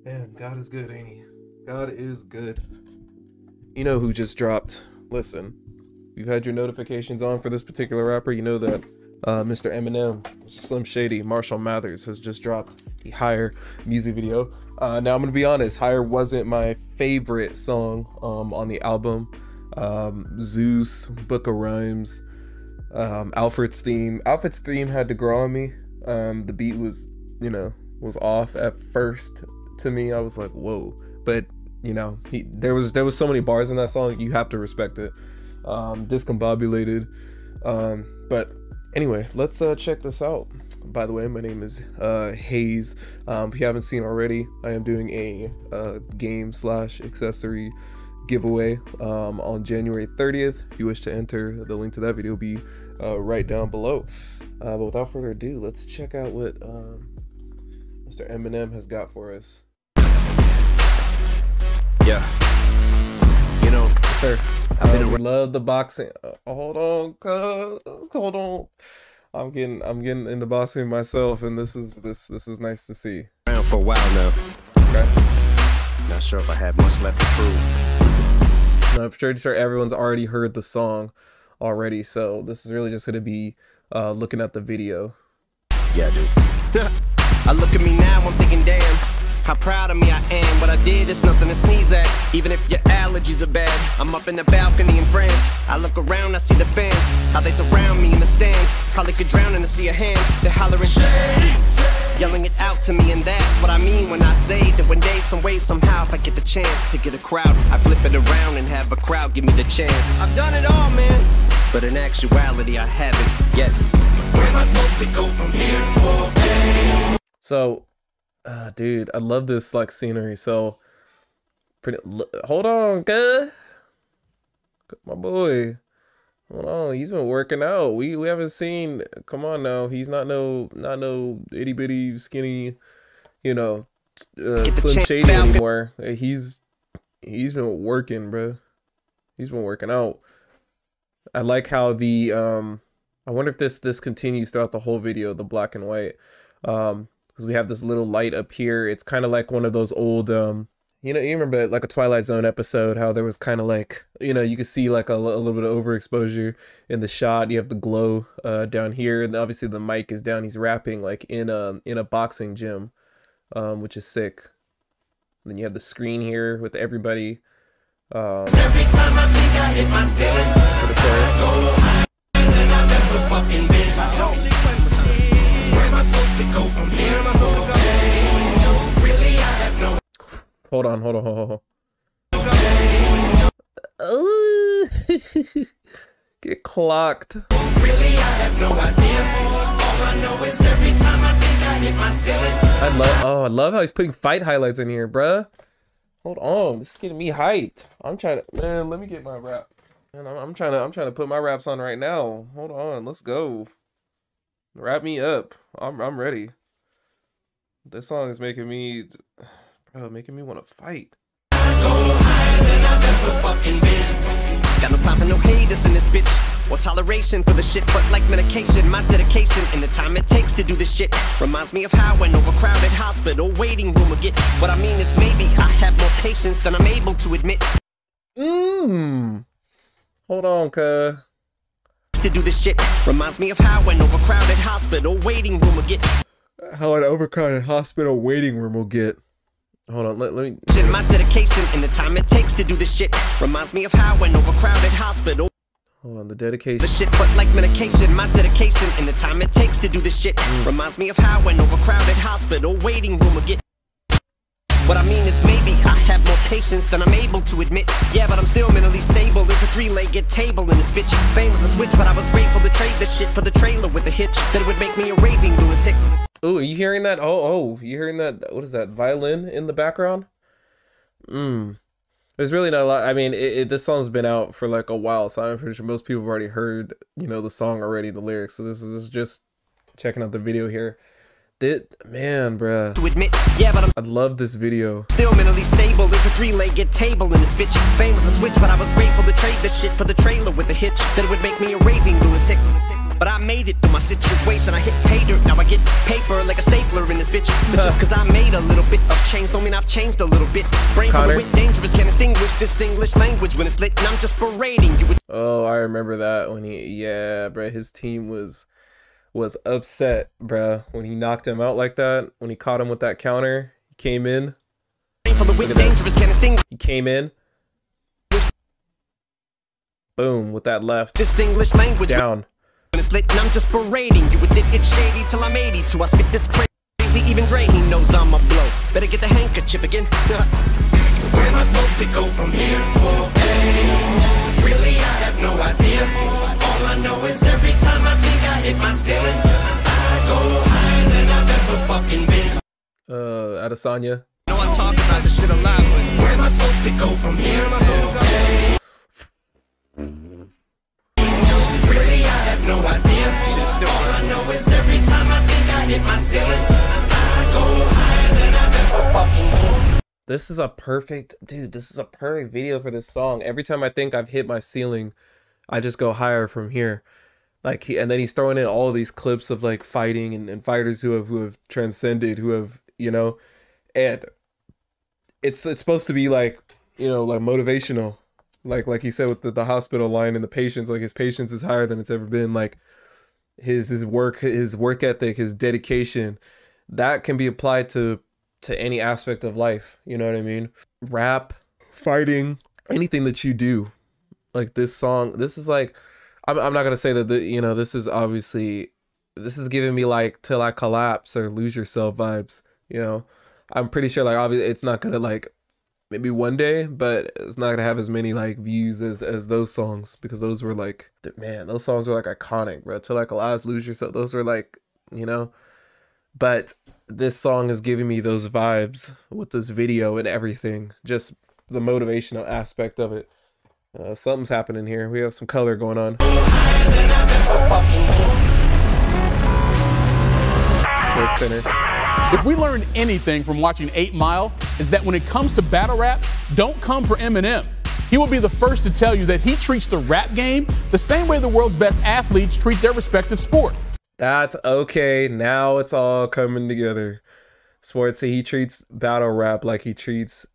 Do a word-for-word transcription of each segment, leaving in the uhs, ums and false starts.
Man, God is good, ain't he? God is good. You know who just dropped? Listen, you've had your notifications on for this particular rapper. You know that uh, Mister Eminem, Slim Shady, Marshall Mathers has just dropped the Higher music video. Uh, now I'm gonna be honest, Higher wasn't my favorite song um, on the album. Um, Zeus, Book of Rhymes, um, Alfred's theme. Alfred's theme had to grow on me. Um, the beat was, you know, was off at first to me. I was like, whoa, but you know, he there was there was so many bars in that song. You have to respect it. Um, discombobulated. Um, but anyway, let's uh, check this out. By the way, my name is uh, Hayes. Um, if you haven't seen already, I am doing a uh, game slash accessory giveaway um, on January thirtieth. If you wish to enter, the link to that video will be uh, right down below. Uh, but without further ado, let's check out what um, Mister Eminem has got for us. Yeah, you know, Yes, sir. I've been I a would love the boxing. Uh, hold on, cuz. Hold on. I'm getting, I'm getting into boxing myself, and this is this this is nice to see. around for a while now. Okay. Not sure if I have much left to prove. No, I'm pretty sure everyone's already heard the song already, so this is really just gonna be uh, looking at the video. Yeah, I do. I look at me now, I'm thinking, damn, how proud of me I am. What I did is nothing to sneeze at, even if your allergies are bad. I'm up in the balcony in France. I look around, I see the fans, how they surround me in the stands. Probably could drown in a sea of hands. They're hollering shady, yelling it out to me, and that's what I mean when I say that one day, some way, somehow, if I get the chance to get a crowd, I flip it around and have a crowd give me the chance. I've done it all, man, but in actuality, I haven't yet. Where am I supposed to go from here? Okay. So, uh, dude, I love this like scenery. So, pretty. Hold on, cuz. My boy. Hold on, he's been working out. We we haven't seen. Come on now, he's not no not no itty bitty skinny, you know, uh, Slim Shady anymore. He's he's been working, bro. He's been working out. I like how the um. I wonder if this this continues throughout the whole video, the black and white, um, because we have this little light up here. It's kind of like one of those old um. You know, you remember like a Twilight Zone episode, how there was kind of like, you know, you could see like a, a little bit of overexposure in the shot. You have the glow uh, down here, and obviously the mic is down. He's rapping like in a in a boxing gym, um, which is sick. And then you have the screen here with everybody. Um, Every time I think I hit my ceiling, I go higher than I've ever fucking been. Where am I supposed to go from here? Really, I have no. Hold on, hold on, hold on. Oh, get clocked. Really, I have no idea. All I know is every time I think I hit my ceiling. I love, oh, I love how he's putting fight highlights in here, bruh. Hold on, this is getting me hyped. I'm trying to, man. Let me get my rap. Man, I'm, I'm trying to, I'm trying to put my raps on right now. Hold on, let's go. Wrap me up. I'm, I'm ready. This song is making me. Oh, making me want to fight. Go higher than I've ever fucking been. Got no time for no haters in this bitch, or toleration for the shit, but like medication, my dedication and the time it takes to do this shit reminds me of how an overcrowded hospital waiting room will get. What I mean is maybe I have more patience than I'm able to admit. Mmm. Hold on, cuz. To do this shit reminds me of how an overcrowded hospital waiting room will get. How an overcrowded hospital waiting room will get. Hold on, let, let me. My dedication and the time it takes to do this shit reminds me of how an overcrowded hospital. Hold on, the dedication. The shit, but like medication, my dedication and the time it takes to do this shit mm. reminds me of how an overcrowded hospital waiting room will get. What I mean is maybe I have more patience than I'm able to admit. Yeah, but I'm still mentally stable. There's a three-legged table in this bitch. Fame was a switch, but I was grateful to trade this shit for the trailer with a hitch that would make me a raving lunatic. Oh, are you hearing that? Oh, oh, you hearing that? What is that? Violin in the background? Mmm. There's really not a lot. I mean, it, it, this song's been out for like a while, so I'm pretty sure most people have already heard, you know, the song already, the lyrics. So this is, this is just checking out the video here. That, man, bruh. To admit, yeah, but I'm I love this video. Still mentally stable. There's a three-legged table in this bitch. Fame was a switch, but I was grateful to trade this shit for the trailer with a hitch that would make me a raving lunatic. But I made it through my situation. I hit pay dirt, now I get paper like a stapler in this bitch. But just cause I made a little bit of change don't mean I've changed a little bit. Brain full of wit, dangerous, can't extinguish this English language when it's lit. And I'm just parading you with. Oh, I remember that when he, yeah, bro, his team was was upset, bro, when he knocked him out like that. When he caught him with that counter, he came in. Brain full of wit, dangerous, can't extinguish. He came in. Boom, with that left. This English language down. When it's lit and I'm just parading you with it. It's shady till I'm eighty-two. I spit this crazy, even Dre, he knows I'm a blow. Better get the handkerchief again. So where am I supposed to go from here? Oh, hey. Really, I have no idea. All I know is every time I think I hit my ceiling, I go higher than I've ever fucking been. Uh, Adesanya. No, I talk about this shit a lot, but where am I supposed to go from here? Oh, hey. Really, I have no idea. Still, all I know is every time I think I hit my ceiling, I go higher than I've ever fucking been. This is a perfect, dude, this is a perfect video for this song. Every time I think I've hit my ceiling, I just go higher from here. Like, he, and then he's throwing in all of these clips of like fighting and, and fighters who have who have transcended, who have, you know, and it's it's supposed to be like, you know, like motivational. Like like he said with the, the hospital line and the patience, like his patience is higher than it's ever been. Like his his work, his work ethic, his dedication, that can be applied to to any aspect of life. You know what I mean? Rap, fighting, anything that you do. Like this song, this is like, I'm I'm not gonna say that the, you know, this is obviously, this is giving me like Till I Collapse or Lose Yourself vibes. You know, I'm pretty sure like obviously it's not gonna like. Maybe one day, but it's not gonna have as many like views as as those songs, because those were like, man, those songs were like iconic, bro. Till I Collapse, Lose Yourself, those were like, you know. But this song is giving me those vibes with this video and everything, just the motivational aspect of it. Uh, something's happening here. We have some color going on. Sports Center. If we learned anything from watching eight mile, is that when it comes to battle rap, don't come for Eminem. He will be the first to tell you that he treats the rap game the same way the world's best athletes treat their respective sport. That's okay. Now it's all coming together. Sports, he treats battle rap like he treats,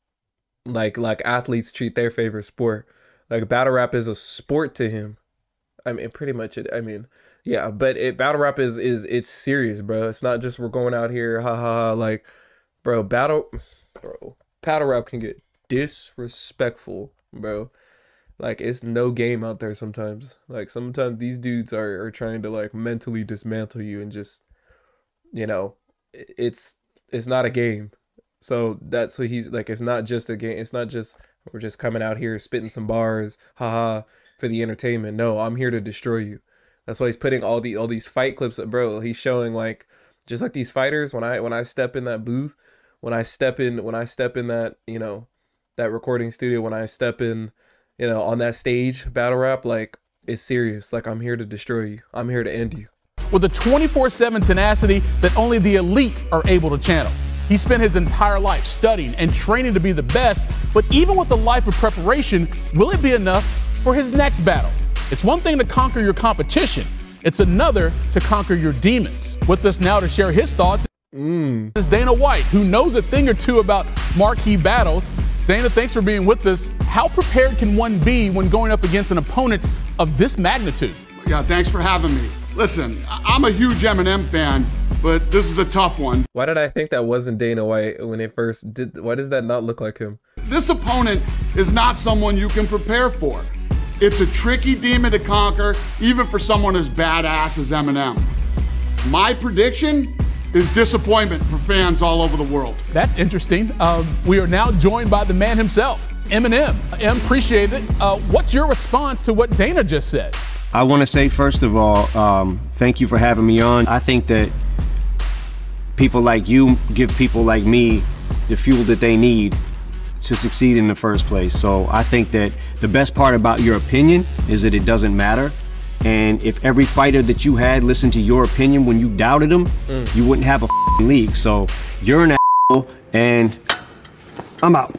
like like athletes treat their favorite sport. Like battle rap is a sport to him. I mean, pretty much it. I mean, yeah, but it battle rap is is it's serious, bro. It's not just we're going out here, ha ha ha. Like, bro, battle, bro, battle rap can get disrespectful, bro. Like, it's no game out there sometimes. Like, sometimes these dudes are are trying to like mentally dismantle you and just, you know, it's it's not a game. So that's what he's like. It's not just a game. It's not just we're just coming out here spitting some bars, haha, for the entertainment. No, I'm here to destroy you. That's why he's putting all the all these fight clips up, bro. He's showing like just like these fighters. When I when I step in that booth, when I step in when I step in that, you know, that recording studio, when I step in, you know, on that stage, battle rap, like, it's serious. Like, I'm here to destroy you. I'm here to end you. With a twenty-four seven tenacity that only the elite are able to channel. He spent his entire life studying and training to be the best, but even with a life of preparation, will it be enough for his next battle? It's one thing to conquer your competition. It's another to conquer your demons. With us now to share his thoughts mm. is Dana White, who knows a thing or two about marquee battles. Dana, thanks for being with us. How prepared can one be when going up against an opponent of this magnitude? Yeah, thanks for having me. Listen, I'm a huge Eminem fan, but this is a tough one. Why did I think that wasn't Dana White when it first did? Why does that not look like him? This opponent is not someone you can prepare for. It's a tricky demon to conquer, even for someone as badass as Eminem. My prediction is disappointment for fans all over the world. That's interesting. Uh, we are now joined by the man himself, Eminem. Em, appreciate it. Uh, what's your response to what Dana just said? I want to say, first of all, um, thank you for having me on. I think that people like you give people like me the fuel that they need to succeed in the first place. So I think that the best part about your opinion is that it doesn't matter. And if every fighter that you had listened to your opinion when you doubted them, mm. you wouldn't have a f***ing league. So you're an asshole, and I'm out.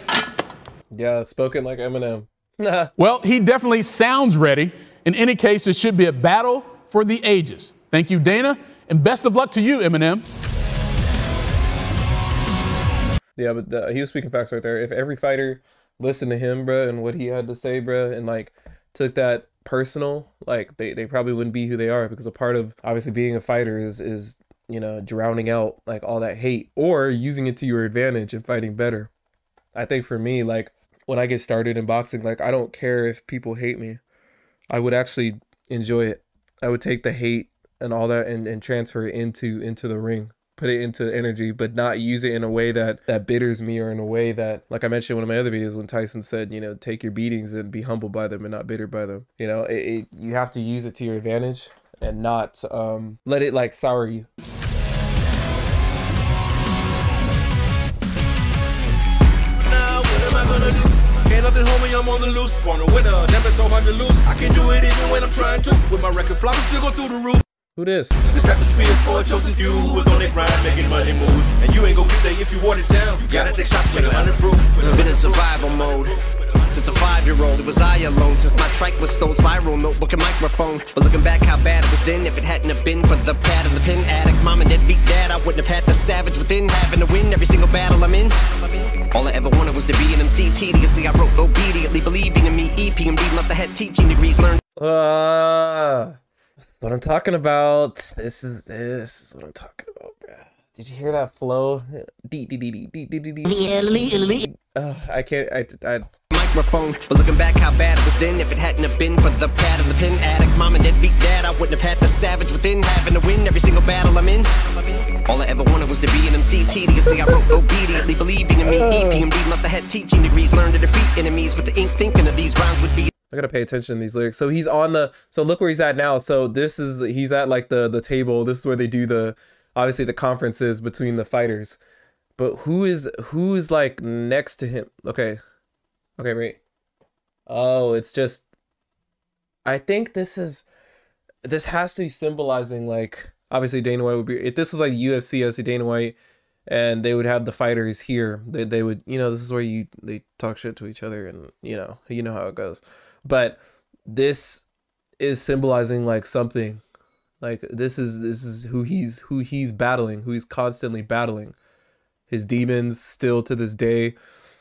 Yeah, spoken like Eminem. Well, he definitely sounds ready. In any case, it should be a battle for the ages. Thank you, Dana, and best of luck to you, Eminem. Yeah, but the, he was speaking facts right there. If every fighter listened to him, bro, and what he had to say, bro, and like took that personal, like they, they probably wouldn't be who they are, because a part of obviously being a fighter is is you know, drowning out like all that hate or using it to your advantage and fighting better. I think for me, like when I get started in boxing, like I don't care if people hate me. I would actually enjoy it. I would take the hate and all that and, and transfer it into into the ring, put it into energy, but not use it in a way that that bitters me, or in a way that, like I mentioned in one of my other videos when Tyson said, you know, take your beatings and be humbled by them and not bitter by them. You know, it, it, you have to use it to your advantage and not um, let it like sour you. Now what am I gonna do? Ain't nothing, homie, I'm on the loose. Born a winner, never so hard to lose. I can do it even when I'm trying to. With my record flop, still go through the roof. Who this? This atmosphere is for a chosen few who was on their grind, making money moves. And you ain't gonna get there if you want it down. You gotta take shots with a hundred proof. Been in survival mode since a five-year-old. It was I alone since my trike was those viral notebook and microphone. But looking back how bad it was then, if it hadn't have been for the pad and the pin addict, mom and dad beat dad, I wouldn't have had the savage within, having to win every single battle I'm in. All I ever wanted was to be an M C. Tediously I wrote obediently, believing in me. E P M D must have had teaching degrees learned. Uh, what I'm talking about. This is this is what I'm talking about, bro. Did you hear that flow? D D D D D D D D. Uh, I can't. I I. Microphone, but looking back how bad it was then, if it hadn't have been for the pad and the pin addict, mom and dad beat dad, I wouldn't have had the savage within, having to win every single battle I'm in. All I ever wanted was to be an M C. Tediously I wrote obediently, believing in me. E P M D must have had teaching degrees, learned to defeat enemies with the ink, thinking of these rhymes would be. I gotta pay attention to these lyrics. So he's on the. So look where he's at now. So this is he's at like the the table. This is where they do the obviously the conferences between the fighters. But who is who is like next to him? Okay, okay, wait. Oh, it's just. I think this is. This has to be symbolizing like obviously Dana White would be if this was like U F C, I see Dana White, and they would have the fighters here. They they would you know this is where you they talk shit to each other and you know you know how it goes. But this is symbolizing like something, like this is this is who he's who he's battling, who he's constantly battling, his demons still to this day.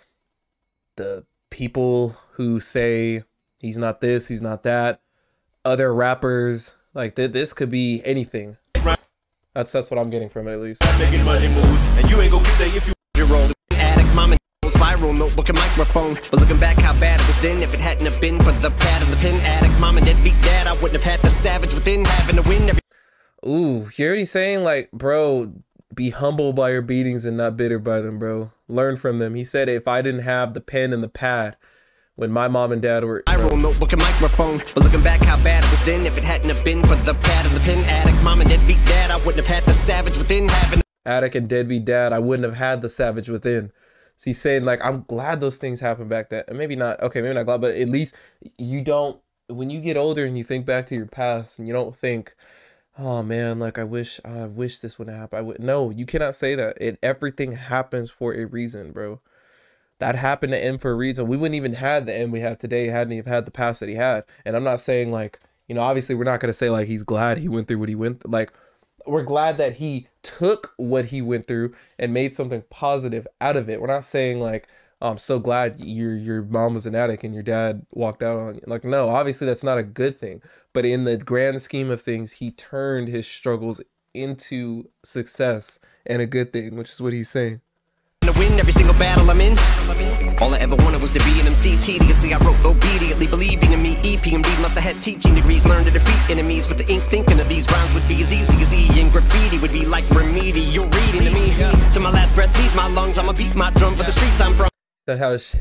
The people who say he's not this, he's not that, other rappers, like th this could be anything. That's that's what I'm getting from it at least. Making money moves, and you ain't gonna get there if you You're old addict, mom and viral notebook and microphone, but looking back how bad it was then, if it hadn't have been for the pad and the pin addict, mom and dad beat dad, I wouldn't have had the savage within, having to win every. Ooh, you're already saying like, bro, be humble by your beatings and not bitter by them, bro. Learn from them. He said if I didn't have the pen and the pad when my mom and dad were viral notebook and microphone, but looking back how bad it was then, if it hadn't have been for the pad and the pin addict, mom and dad beat dad, I wouldn't have had the savage within, having addict and deadbeat dad, I wouldn't have had the savage within. So he's saying like, I'm glad those things happened back then. Maybe not, okay, maybe not glad, but at least you don't, when you get older and you think back to your past and you don't think, oh man, like I wish, I wish this wouldn't happen. I would, no, you cannot say that. It, everything happens for a reason, bro. That happened to him for a reason. We wouldn't even had the end we have today hadn't he had the past that he had. And I'm not saying like, you know, obviously we're not going to say like he's glad he went through what he went through. Like, we're glad that he took what he went through and made something positive out of it. We're not saying like, oh, I'm so glad your your mom was an addict and your dad walked out on you. Like, no, obviously that's not a good thing. But in the grand scheme of things, he turned his struggles into success and a good thing, which is what he's saying. To win every single battle I'm in. All I ever wanted was to be an M C. Tediously I wrote obediently, believing in me. E P M D must have had teaching degrees, learned to defeat enemies with the ink, thinking of these rhymes would be as easy as E. And graffiti would be like remedial reading to me. To my last breath leaves my lungs, I'ma beat my drum for the streets I'm from. That how it's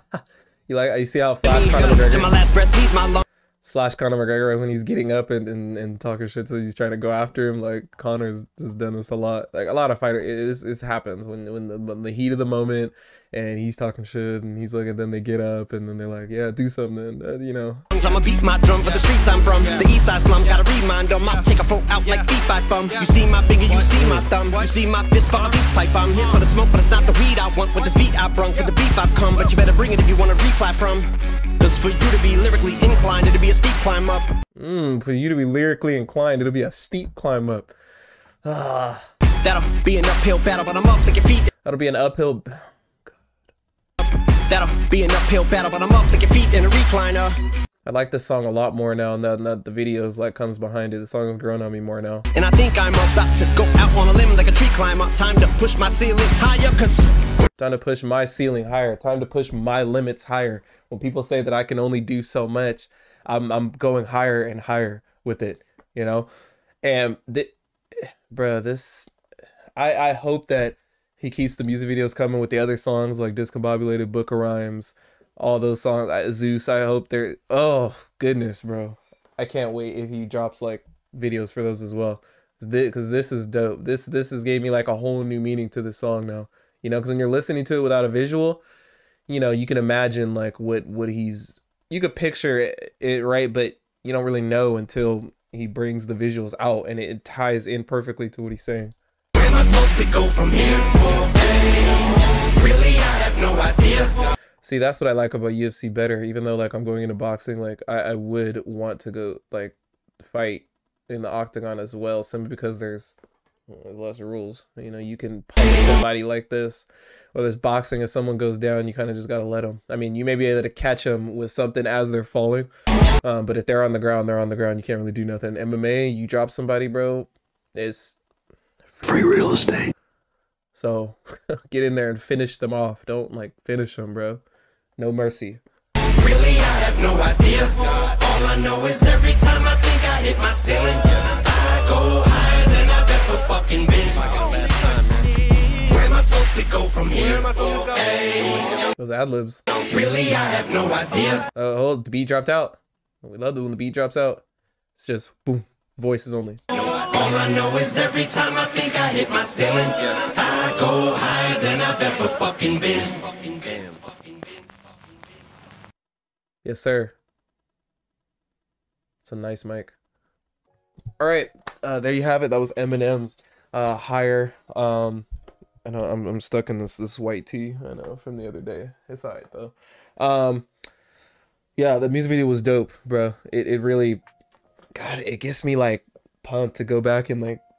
you like you see how Flash Conor McGregor to my last breath leaves my lungs. Flash Conor McGregor when he's getting up and, and, and talking shit to he's trying to go after him. Like Conor's just done this a lot. Like a lot of fighters, it, is, it happens when when the, when the heat of the moment and he's talking shit and he's looking. Then they get up and then they're like, yeah, do something, uh, you know. I'ma beat my drum for the streets I'm from. The east side slums gotta remind them. I take a folk out like feet by bum. You see my finger, you see my thumb. You see my fist for a peace pipe. I'm here for the smoke, but it's not the weed I want. With this beat I brung for the beef I've come. But you better bring it if you want to reply from. Cause for you to be lyrically inclined, it'd be a steep climb up. Mm, for you to be lyrically inclined, it'll be a steep climb up. Ah. That'll be an uphill battle, but I'm up like your feet. That'll be an uphill. That'll be an uphill battle, but I'm up like your feet in a recliner. I like this song a lot more now, now that the videos like comes behind it. The song has grown on me more now. And I think I'm about to go out on a limb like a tree climber. Time to push my ceiling higher, cause time to push my ceiling higher. Time to push my limits higher. When people say that I can only do so much, I'm I'm going higher and higher with it, you know. And th bruh, this I I hope that he keeps the music videos coming with the other songs like Discombobulated, Book of Rhymes, all those songs. I, Zeus, I hope they're, oh goodness, bro. I can't wait if he drops like videos for those as well. Because this is dope. This this has gave me like a whole new meaning to the song now. You know, because when you're listening to it without a visual, you know, you can imagine like what, what he's, you could picture it, it, right? But you don't really know until he brings the visuals out and it, it ties in perfectly to what he's saying. Where am I supposed to go from here? Okay. Really, I have no idea. See, that's what I like about U F C better. Even though like I'm going into boxing, like I, I would want to go like fight in the octagon as well, simply because there's less rules. You know, you can punch somebody like this. Whether it's boxing, if someone goes down, you kind of just gotta let them. I mean, you may be able to catch them with something as they're falling, um, but if they're on the ground, they're on the ground. You can't really do nothing. M M A, you drop somebody, bro, it's Free real estate. So get in there and finish them off. Don't like finish them, bro. No mercy. Really, I have no idea. All I know is every time I think I hit my ceiling, I go higher than I've ever fucking been. Last time, man. Where am I supposed to go from here? Okay. Those ad libs. Really, I have no idea. Oh, hold, the beat dropped out. We love it when the beat drops out. It's just boom, voices only. All I know is every time I think I hit my ceiling, I go higher than I've ever fucking been. Yes, sir. It's a nice mic. All right, uh, there you have it. That was Eminem's uh, Higher. Um, I know I'm I'm stuck in this this white tee. I know from the other day. It's alright though. Um, yeah, the music video was dope, bro. It it really, God, it gets me like pumped to go back and like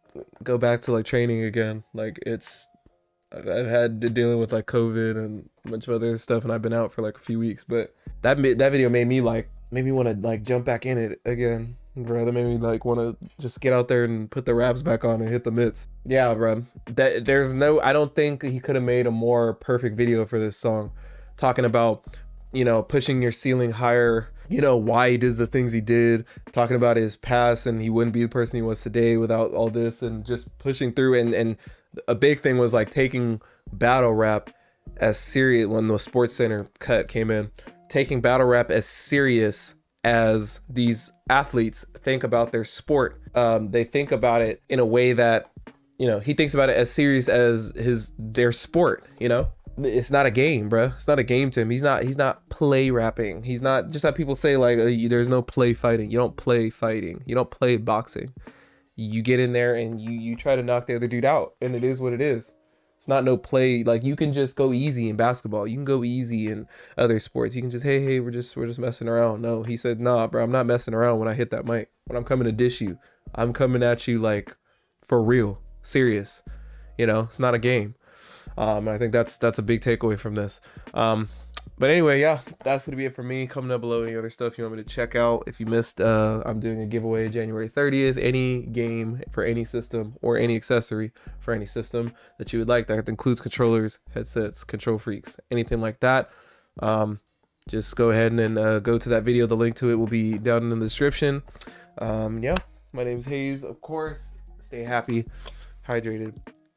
go back to like training again. Like it's I've, I've had to dealing with like COVID and a bunch of other stuff, and I've been out for like a few weeks, but that that video made me like made me want to like jump back in it again, bro. That made me like want to just get out there and put the wraps back on and hit the mitts. Yeah, bro. That there's no, I don't think he could have made a more perfect video for this song, talking about, you know, pushing your ceiling higher, you know, why he did the things he did, talking about his past and he wouldn't be the person he was today without all this, and just pushing through. And and a big thing was like taking battle rap as serious. When the Sports Center cut came in, taking battle rap as serious as these athletes think about their sport. Um, they think about it in a way that, you know, he thinks about it as serious as his their sport. You know, it's not a game, bro. It's not a game to him. He's not he's not play rapping. He's not just how people say like uh, there's no play fighting. You don't play fighting. You don't play boxing. You get in there and you you try to knock the other dude out, and it is what it is. It's not no play. Like, you can just go easy in basketball. You can go easy in other sports. You can just, hey, hey, we're just we're just messing around. No, he said, nah, bro, I'm not messing around when I hit that mic. When I'm coming to dish you, I'm coming at you like for real, serious. You know, it's not a game. Um, and I think that's that's a big takeaway from this. Um, but anyway, yeah, that's gonna be it for me. Comment down below any other stuff you want me to check out. If you missed, uh, I'm doing a giveaway January thirtieth. Any game for any system or any accessory for any system that you would like. That includes controllers, headsets, control freaks, anything like that. Um, just go ahead and uh, go to that video. The link to it will be down in the description. Um, yeah, my name is Hayes, of course. Stay happy, hydrated,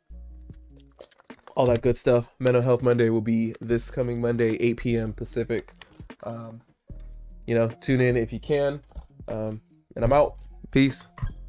all that good stuff. Mental Health Monday will be this coming Monday, eight P M Pacific. Um, you know, tune in if you can. Um, and I'm out. Peace.